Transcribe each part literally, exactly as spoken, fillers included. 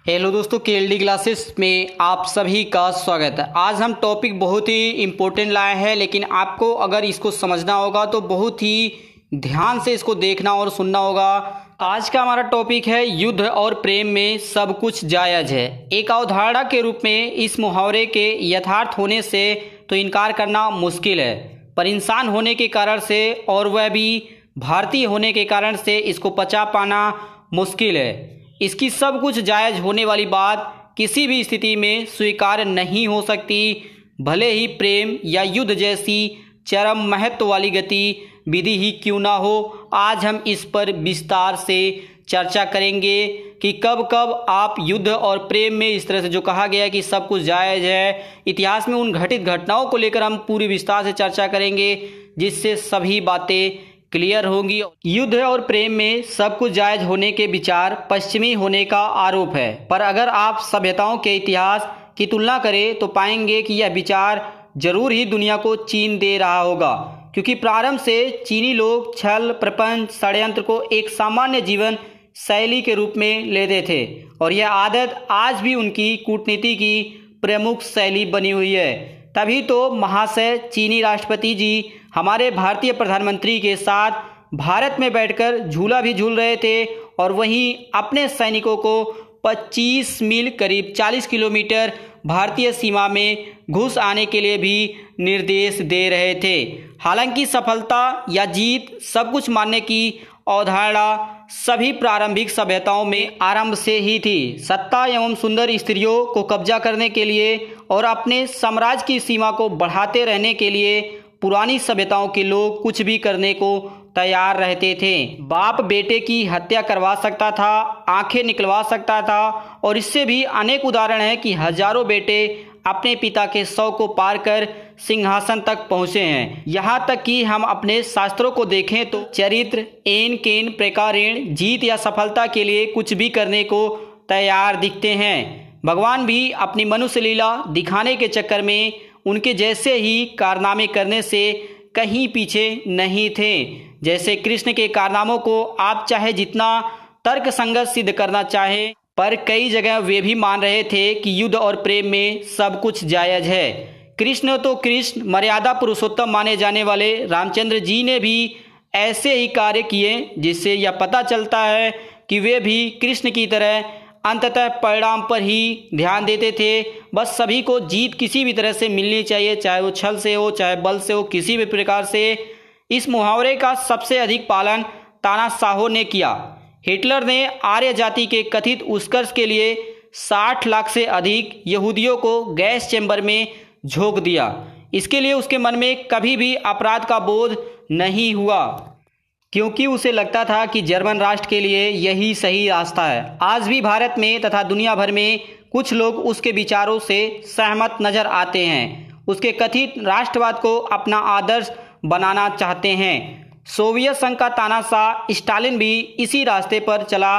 Hello दोस्तों, KLD classes में आप सभी का स्वागत है। आज हम टॉपिक बहुत ही इम्पोर्टेंट लाए हैं, लेकिन आपको अगर इसको समझना होगा तो बहुत ही ध्यान से इसको देखना और सुनना होगा। आज का हमारा टॉपिक है युद्ध और प्रेम में सब कुछ जायज़ है। एक अवधारणा के रूप में इस मुहावरे के यथार्थ होने से तो इनकार करना मुश्किल है, पर इंसान होने के कारण से और वह भी भारतीय होने के कारण से इसको पचा पाना मुश्किल है। इसकी सब कुछ जायज़ होने वाली बात किसी भी स्थिति में स्वीकार नहीं हो सकती, भले ही प्रेम या युद्ध जैसी चरम महत्व वाली गति विधि ही क्यों ना हो। आज हम इस पर विस्तार से चर्चा करेंगे कि कब कब आप युद्ध और प्रेम में इस तरह से जो कहा गया कि सब कुछ जायज़ है, इतिहास में उन घटित घटनाओं को लेकर हम पूरी विस्तार से चर्चा करेंगे, जिससे सभी बातें क्लियर होंगी। युद्ध और प्रेम में सब कुछ जायज होने के विचार पश्चिमी होने का आरोप है, पर अगर आप सभ्यताओं के इतिहास की तुलना करें तो पाएंगे कि यह विचार जरूर ही दुनिया को चीन दे रहा होगा, क्योंकि प्रारंभ से चीनी लोग छल, प्रपंच, षड्यंत्र को एक सामान्य जीवन शैली के रूप में लेते थे और यह आदत आज भी उनकी कूटनीति की प्रमुख शैली बनी हुई है। तभी तो महाशय चीनी राष्ट्रपति जी हमारे भारतीय प्रधानमंत्री के साथ भारत में बैठकर झूला भी झूल रहे थे और वहीं अपने सैनिकों को पच्चीस मील करीब चालीस किलोमीटर भारतीय सीमा में घुस आने के लिए भी निर्देश दे रहे थे। हालांकि सफलता या जीत सब कुछ मानने की अवधारणा सभी प्रारंभिक सभ्यताओं में आरंभ से ही थी। सत्ता एवं सुंदर स्त्रियों को कब्जा करने के लिए और अपने साम्राज्य की सीमा को बढ़ाते रहने के लिए पुरानी सभ्यताओं के लोग कुछ भी करने को तैयार रहते थे। बाप बेटे की हत्या करवा सकता था, आंखें निकलवा सकता था और इससे भी अनेक उदाहरण हैं कि हजारों बेटे अपने पिता के शव को पार कर सिंहासन तक पहुँचे हैं। यहाँ तक कि हम अपने शास्त्रों को देखें तो चरित्र एन केन प्रकारेण जीत या सफलता के लिए कुछ भी करने को तैयार दिखते हैं। भगवान भी अपनी मनुष्य लीला दिखाने के चक्कर में उनके जैसे ही कारनामे करने से कहीं पीछे नहीं थे। जैसे कृष्ण के कारनामों को आप चाहे जितना तर्क संगत सिद्ध करना चाहे, पर कई जगह वे भी मान रहे थे कि युद्ध और प्रेम में सब कुछ जायज है। कृष्ण तो कृष्ण मर्यादा पुरुषोत्तम माने जाने वाले रामचंद्र जी ने भी ऐसे ही कार्य किए, जिससे यह पता चलता है कि वे भी कृष्ण की तरह अंततः परिणाम पर ही ध्यान देते थे। बस सभी को जीत किसी भी तरह से मिलनी चाहिए, चाहे वो छल से हो, चाहे बल से हो, किसी भी प्रकार से। इस मुहावरे का सबसे अधिक पालन तानाशाहों ने किया। हिटलर ने आर्य जाति के कथित उत्कर्ष के लिए साठ लाख से अधिक यहूदियों को गैस चैम्बर में झोंक दिया। इसके लिए उसके मन में कभी भी अपराध का बोध नहीं हुआ, क्योंकि उसे लगता था कि जर्मन राष्ट्र के लिए यही सही रास्ता है। आज भी भारत में तथा दुनिया भर में कुछ लोग उसके विचारों से सहमत नजर आते हैं, उसके कथित राष्ट्रवाद को अपना आदर्श बनाना चाहते हैं। सोवियत संघ का तानाशाह स्टालिन भी इसी रास्ते पर चला।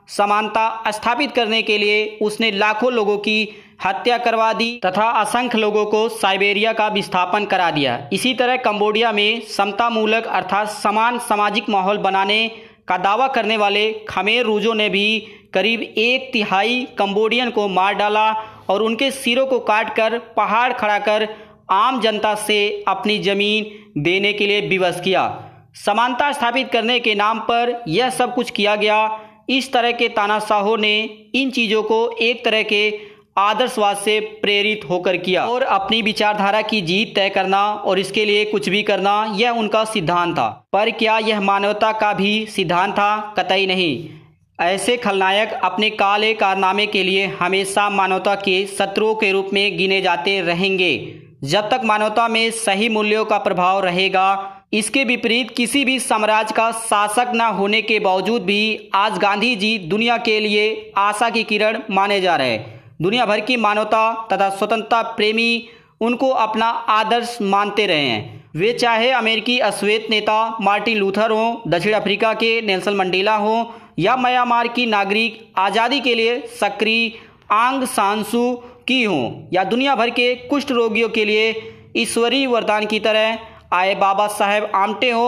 समानता स्थापित करने के लिए उसने लाखों लोगों की हत्या करवा दी तथा असंख्य लोगों को साइबेरिया का विस्थापन करा दिया। इसी तरह कंबोडिया में समता मूलक अर्थात समान सामाजिक माहौल बनाने का दावा करने वाले खमेर रूजों ने भी करीब एक तिहाई कंबोडियन को मार डाला और उनके सिरों को काटकर पहाड़ खड़ा कर आम जनता से अपनी जमीन देने के लिए विवश किया। समानता स्थापित करने के नाम पर यह सब कुछ किया गया। इस तरह के तानाशाहों ने इन चीज़ों को एक तरह के आदर्शवाद से प्रेरित होकर किया और अपनी विचारधारा की जीत तय करना और इसके लिए कुछ भी करना, यह उनका सिद्धांत था। पर क्या यह मानवता का भी सिद्धांत था? कतई नहीं। ऐसे खलनायक अपने काले कारनामे के लिए हमेशा मानवता के शत्रुओं के रूप में गिने जाते रहेंगे, जब तक मानवता में सही मूल्यों का प्रभाव रहेगा। इसके विपरीत किसी भी साम्राज्य का शासक न होने के बावजूद भी आज गांधी जी दुनिया के लिए आशा की किरण माने जा रहे हैं। दुनिया भर की मानवता तथा स्वतंत्रता प्रेमी उनको अपना आदर्श मानते रहे हैं। वे चाहे अमेरिकी अश्वेत नेता मार्टिन लूथर हों, दक्षिण अफ्रीका के नेल्सन मंडेला हों या म्यांमार की नागरिक आज़ादी के लिए सक्रिय आंग सान सू की हों या दुनिया भर के कुष्ठ रोगियों के लिए ईश्वरीय वरदान की तरह आए बाबा साहेब आमटे हों।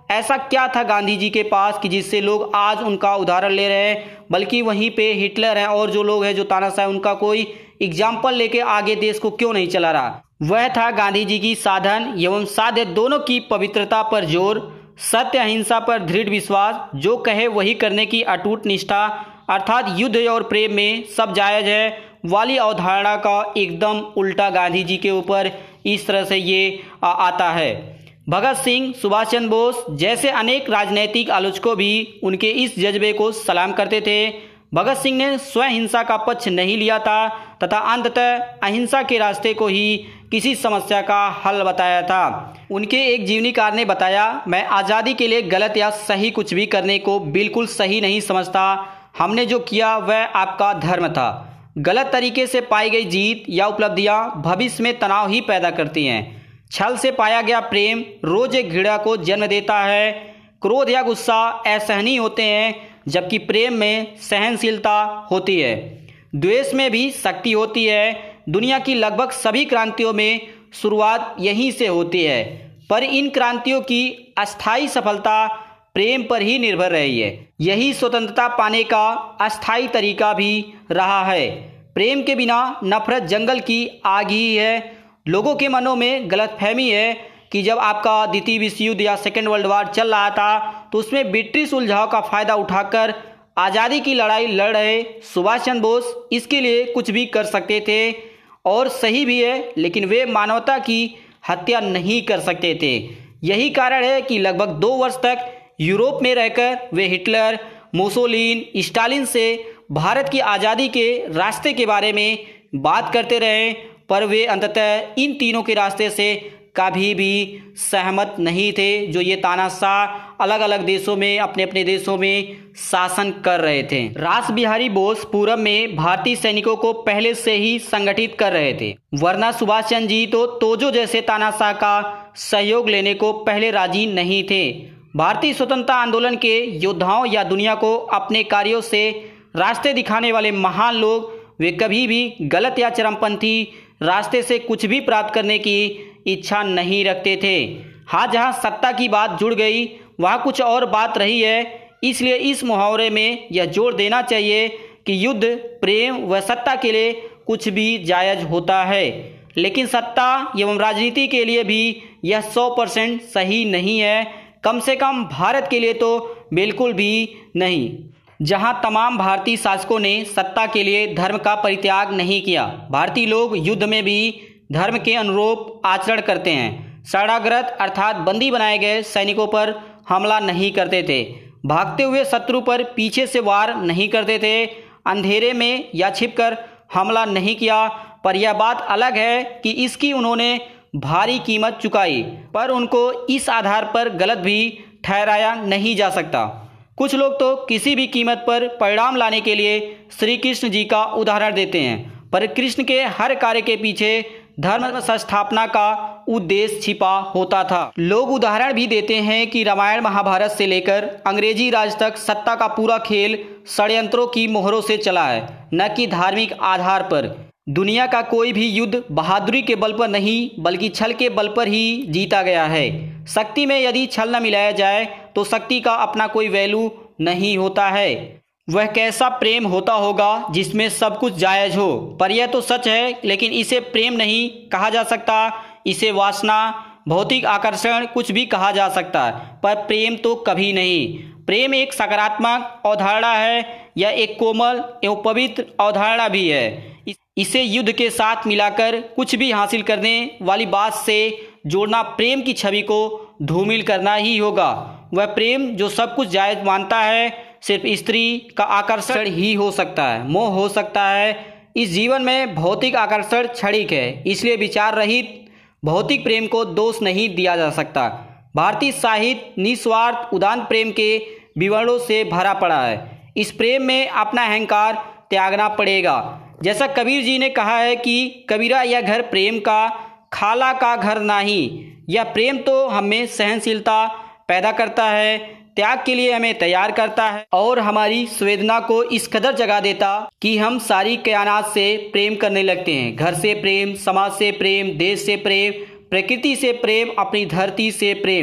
ऐसा क्या था गांधी जी के पास कि जिससे लोग आज उनका उदाहरण ले रहे हैं, बल्कि वहीं पे हिटलर हैं और जो लोग हैं जो तानाशाह, उनका कोई एग्जाम्पल लेके आगे देश को क्यों नहीं चला रहा। वह था गांधी जी की साधन एवं साध्य दोनों की पवित्रता पर जोर, सत्य अहिंसा पर दृढ़ विश्वास, जो कहे वही करने की अटूट निष्ठा, अर्थात युद्ध और प्रेम में सब जायज है वाली अवधारणा का एकदम उल्टा गांधी जी के ऊपर इस तरह से ये आ, आता है। भगत सिंह, सुभाष चंद्र बोस जैसे अनेक राजनैतिक आलोचकों भी उनके इस जज्बे को सलाम करते थे। भगत सिंह ने स्वयं हिंसा का पक्ष नहीं लिया था तथा अंततः अहिंसा के रास्ते को ही किसी समस्या का हल बताया था। उनके एक जीवनीकार ने बताया, मैं आज़ादी के लिए गलत या सही कुछ भी करने को बिल्कुल सही नहीं समझता। हमने जो किया वह आपका धर्म था। गलत तरीके से पाई गई जीत या उपलब्धियां भविष्य में तनाव ही पैदा करती हैं। छल से पाया गया प्रेम रोज एक घृणा को जन्म देता है। क्रोध या गुस्सा असहनीय होते हैं, जबकि प्रेम में सहनशीलता होती है। द्वेष में भी शक्ति होती है। दुनिया की लगभग सभी क्रांतियों में शुरुआत यहीं से होती है, पर इन क्रांतियों की अस्थायी सफलता प्रेम पर ही निर्भर रही है। यही स्वतंत्रता पाने का अस्थायी तरीका भी रहा है। प्रेम के बिना नफरत जंगल की आग ही है। लोगों के मनों में गलतफहमी है कि जब आपका द्वितीय विश्व युद्ध या सेकेंड वर्ल्ड वार चल रहा था तो उसमें ब्रिटिश उलझाव का फायदा उठाकर आज़ादी की लड़ाई लड़ रहे सुभाष चंद्र बोस इसके लिए कुछ भी कर सकते थे, और सही भी है, लेकिन वे मानवता की हत्या नहीं कर सकते थे। यही कारण है कि लगभग दो वर्ष तक यूरोप में रहकर वे हिटलर, मुसोलिन, स्टालिन से भारत की आज़ादी के रास्ते के बारे में बात करते रहे, पर वे अंततः इन तीनों के रास्ते से कभी भी सहमत नहीं थे जो ये तानाशाह अलग अलग देशों में अपने अपने देशों में शासन कर रहे थे। रास बिहारी बोस पूरब में भारतीय सैनिकों को पहले से ही संगठित कर रहे थे, वरना सुभाष चंद्र जी तो तोजो जैसे तानाशाह का सहयोग लेने को पहले राजी नहीं थे। भारतीय स्वतंत्रता आंदोलन के योद्धाओं या दुनिया को अपने कार्यों से रास्ते दिखाने वाले महान लोग वे कभी भी गलत या चरमपंथी रास्ते से कुछ भी प्राप्त करने की इच्छा नहीं रखते थे। हाँ, जहाँ सत्ता की बात जुड़ गई वहाँ कुछ और बात रही है। इसलिए इस मुहावरे में यह जोर देना चाहिए कि युद्ध, प्रेम व सत्ता के लिए कुछ भी जायज होता है, लेकिन सत्ता एवं राजनीति के लिए भी यह सौ परसेंट सही नहीं है। कम से कम भारत के लिए तो बिल्कुल भी नहीं। जहां तमाम भारतीय शासकों ने सत्ता के लिए धर्म का परित्याग नहीं किया, भारतीय लोग युद्ध में भी धर्म के अनुरूप आचरण करते हैं। शरणागत अर्थात बंदी बनाए गए सैनिकों पर हमला नहीं करते थे, भागते हुए शत्रु पर पीछे से वार नहीं करते थे, अंधेरे में या छिपकर हमला नहीं किया। पर यह बात अलग है कि इसकी उन्होंने भारी कीमत चुकाई, पर उनको इस आधार पर गलत भी ठहराया नहीं जा सकता। कुछ लोग तो किसी भी कीमत पर परिणाम लाने के लिए श्री कृष्ण जी का उदाहरण देते हैं, पर कृष्ण के हर कार्य के पीछे धर्म संस्थापना का उद्देश्य छिपा होता था। लोग उदाहरण भी देते हैं कि रामायण महाभारत से लेकर अंग्रेजी राज तक सत्ता का पूरा खेल षड्यंत्रों की मोहरों से चला है, न कि धार्मिक आधार पर। दुनिया का कोई भी युद्ध बहादुरी के बल पर नहीं बल्कि छल के बल पर ही जीता गया है। शक्ति में यदि छल न मिलाया जाए तो शक्ति का अपना कोई वैल्यू नहीं होता है। वह कैसा प्रेम होता होगा जिसमें सब कुछ जायज हो। पर यह तो सच है, लेकिन इसे प्रेम नहीं कहा जा सकता। इसे वासना, भौतिक आकर्षण कुछ भी कहा जा सकता है, पर प्रेम तो कभी नहीं। प्रेम एक सकारात्मक अवधारणा है, यह एक कोमल एवं पवित्र अवधारणा भी है। इसे युद्ध के साथ मिलाकर कुछ भी हासिल करने वाली बात से जोड़ना प्रेम की छवि को धूमिल करना ही होगा। वह प्रेम जो सब कुछ जायज मानता है सिर्फ स्त्री का आकर्षण ही हो सकता है, मोह हो सकता है। इस जीवन में भौतिक आकर्षण क्षणिक है, इसलिए विचार रहित भौतिक प्रेम को दोष नहीं दिया जा सकता। भारतीय साहित्य निस्वार्थ उदान प्रेम के विवरणों से भरा पड़ा है। इस प्रेम में अपना अहंकार त्यागना पड़ेगा। जैसा कबीर जी ने कहा है कि कबीरा यह घर प्रेम का, खाला का घर नहीं। यह प्रेम तो हमें सहनशीलता पैदा करता है, त्याग के लिए हमें तैयार करता है और हमारी संवेदना को इस कदर जगा देता कि हम सारी कायनात से प्रेम करने लगते हैं। घर से प्रेम, समाज से प्रेम, देश से प्रेम, प्रकृति से प्रेम, अपनी धरती से प्रेम।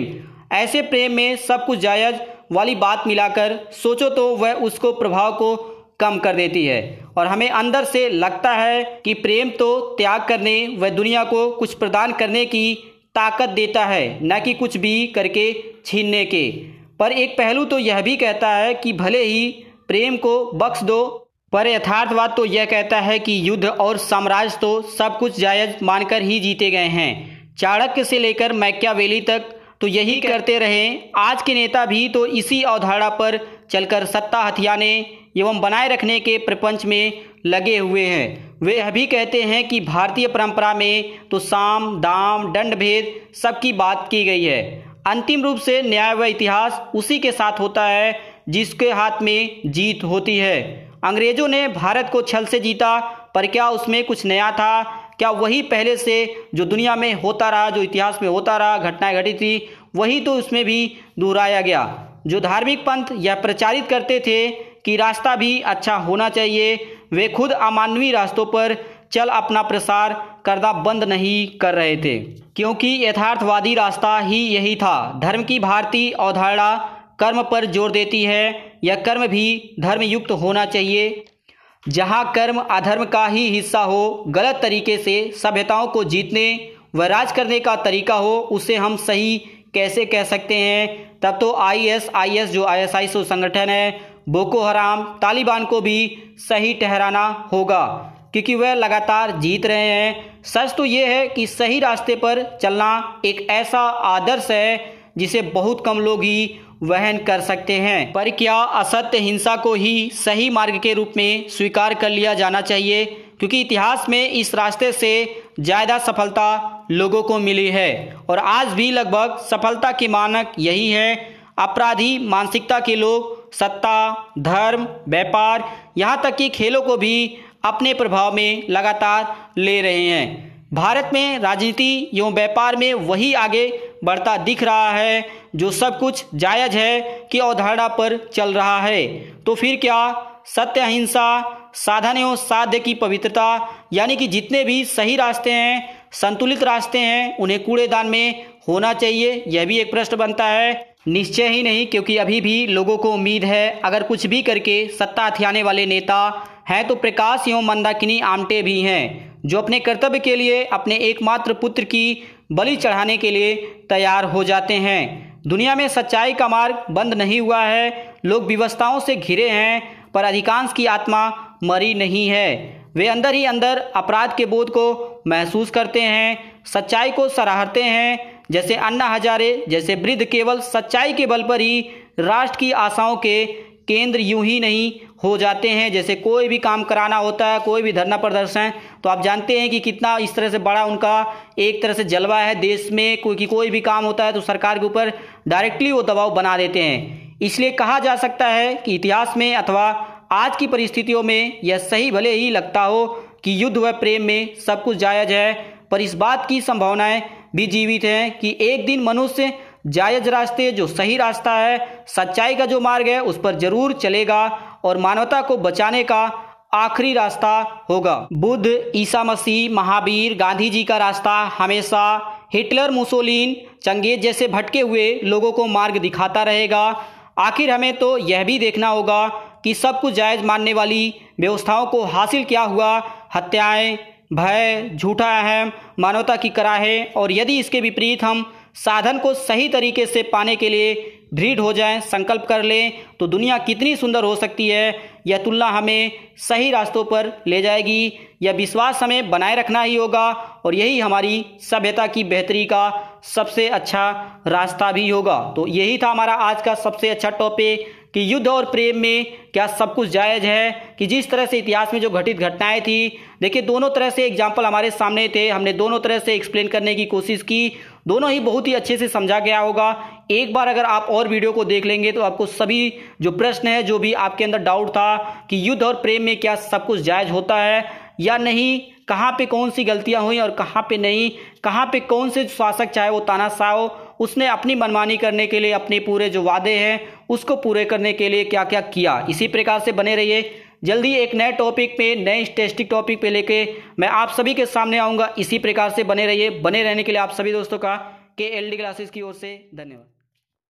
ऐसे प्रेम में सब कुछ जायज़ वाली बात मिलाकर सोचो तो वह उसको प्रभाव को कम कर देती है और हमें अंदर से लगता है कि प्रेम तो त्याग करने व दुनिया को कुछ प्रदान करने की ताकत देता है, न कि कुछ भी करके छीनने के। पर एक पहलू तो यह भी कहता है कि भले ही प्रेम को बख्श दो, पर यथार्थवाद तो यह कहता है कि युद्ध और साम्राज्य तो सब कुछ जायज़ मानकर ही जीते गए हैं। चाणक्य से लेकर मैकियावेली तक तो यही करते रहे। आज के नेता भी तो इसी अवधारणा पर चलकर सत्ता हथियाने एवं बनाए रखने के प्रपंच में लगे हुए हैं। वे यह भी कहते हैं कि भारतीय परंपरा में तो साम दाम दंड भेद सबकी बात की गई है। अंतिम रूप से न्याय व इतिहास उसी के साथ होता है जिसके हाथ में जीत होती है। अंग्रेजों ने भारत को छल से जीता, पर क्या उसमें कुछ नया था? क्या वही पहले से जो दुनिया में होता रहा, जो इतिहास में होता रहा, घटनाएं घटी थी, वही तो उसमें भी दोहराया गया। जो धार्मिक पंथ यह प्रचारित करते थे कि रास्ता भी अच्छा होना चाहिए, वे खुद अमानवीय रास्तों पर चल अपना प्रसार करना बंद नहीं कर रहे थे, क्योंकि यथार्थवादी रास्ता ही यही था। धर्म की भारतीय अवधारणा कर्म पर जोर देती है। यह कर्म भी धर्मयुक्त होना चाहिए। जहाँ कर्म अधर्म का ही हिस्सा हो, गलत तरीके से सभ्यताओं को जीतने व राज करने का तरीका हो, उसे हम सही कैसे कह सकते हैं? तब तो आई एस आई एस जो आई एस आई संगठन है, बोको हराम, तालिबान को भी सही ठहराना होगा, क्योंकि वह लगातार जीत रहे हैं। सच तो ये है कि सही रास्ते पर चलना एक ऐसा आदर्श है जिसे बहुत कम लोग ही वहन कर सकते हैं। पर क्या असत्य हिंसा को ही सही मार्ग के रूप में स्वीकार कर लिया जाना चाहिए? क्योंकि इतिहास में इस रास्ते से ज़्यादा सफलता लोगों को मिली है और आज भी लगभग सफलता के मानक यही है। अपराधी मानसिकता के लोग सत्ता, धर्म, व्यापार, यहाँ तक कि खेलों को भी अपने प्रभाव में लगातार ले रहे हैं। भारत में राजनीति एवं व्यापार में वही आगे बढ़ता दिख रहा है जो सब कुछ जायज़ है कि अवधारणा पर चल रहा है। तो फिर क्या सत्य, अहिंसा, साधन एवं साध्य की पवित्रता, यानी कि जितने भी सही रास्ते हैं, संतुलित रास्ते हैं, उन्हें कूड़ेदान में होना चाहिए? यह भी एक प्रश्न बनता है। निश्चय ही नहीं, क्योंकि अभी भी लोगों को उम्मीद है अगर कुछ भी करके सत्ता हथियाने वाले नेता हैं तो प्रकाश एवं मंदाकिनी आमटे भी हैं, जो अपने कर्तव्य के लिए अपने एकमात्र पुत्र की बलि चढ़ाने के लिए तैयार हो जाते हैं। दुनिया में सच्चाई का मार्ग बंद नहीं हुआ है। लोग विवशताओं से घिरे हैं, पर अधिकांश की आत्मा मरी नहीं है। वे अंदर ही अंदर अपराध के बोध को महसूस करते हैं, सच्चाई को सराहते हैं। जैसे अन्ना हजारे जैसे वृद्ध केवल सच्चाई के बल पर ही राष्ट्र की आशाओं के केंद्र यूं ही नहीं हो जाते हैं। जैसे कोई भी काम कराना होता है, कोई भी धरना प्रदर्शन, तो आप जानते हैं कि कितना इस तरह से बड़ा उनका एक तरह से जलवा है देश में। कोई कि कोई भी काम होता है तो सरकार के ऊपर डायरेक्टली वो दबाव बना देते हैं। इसलिए कहा जा सकता है कि इतिहास में अथवा आज की परिस्थितियों में यह सही भले ही लगता हो कि युद्ध व प्रेम में सब कुछ जायज़ है, पर इस बात की संभावनाएं भी जीवित हैं कि एक दिन मनुष्य जायज़ रास्ते, जो सही रास्ता है, सच्चाई का जो मार्ग है, उस पर जरूर चलेगा और मानवता को बचाने का आखिरी रास्ता होगा। बुद्ध, ईसा मसीह, महावीर, गांधी जी का रास्ता हमेशा हिटलर, मुसोलिन, चंगेज जैसे भटके हुए लोगों को मार्ग दिखाता रहेगा। आखिर हमें तो यह भी देखना होगा कि सब कुछ जायज़ मानने वाली व्यवस्थाओं को हासिल क्या हुआ। हत्याएं, भय, झूठा अहम, मानवता की कराहें, और यदि इसके विपरीत हम साधन को सही तरीके से पाने के लिए दृढ़ हो जाएं, संकल्प कर लें, तो दुनिया कितनी सुंदर हो सकती है। यह तुलना हमें सही रास्तों पर ले जाएगी। यह विश्वास हमें बनाए रखना ही होगा और यही हमारी सभ्यता की बेहतरी का सबसे अच्छा रास्ता भी होगा। तो यही था हमारा आज का सबसे अच्छा टॉपिक कि युद्ध और प्रेम में क्या सब कुछ जायज़ है। कि जिस तरह से इतिहास में जो घटित घटनाएं थी, देखिए दोनों तरह से एग्जाम्पल हमारे सामने थे, हमने दोनों तरह से एक्सप्लेन करने की कोशिश की, दोनों ही बहुत ही अच्छे से समझा गया होगा। एक बार अगर आप और वीडियो को देख लेंगे तो आपको सभी जो प्रश्न है, जो भी आपके अंदर डाउट था कि युद्ध और प्रेम में क्या सब कुछ जायज़ होता है या नहीं, कहाँ पे कौन सी गलतियां हुई और कहाँ पे नहीं, कहाँ पे कौन से शासक, चाहे वो तानाशाह हो, उसने अपनी मनमानी करने के लिए अपने पूरे जो वादे हैं उसको पूरे करने के लिए क्या क्या किया। इसी प्रकार से बने रहिए। जल्दी एक नए टॉपिक पे, नए इंटरेस्टिंग टॉपिक पे लेके मैं आप सभी के सामने आऊँगा। इसी प्रकार से बने रहिए। बने रहने के लिए आप सभी दोस्तों का के एल डी क्लासेस की ओर से धन्यवाद।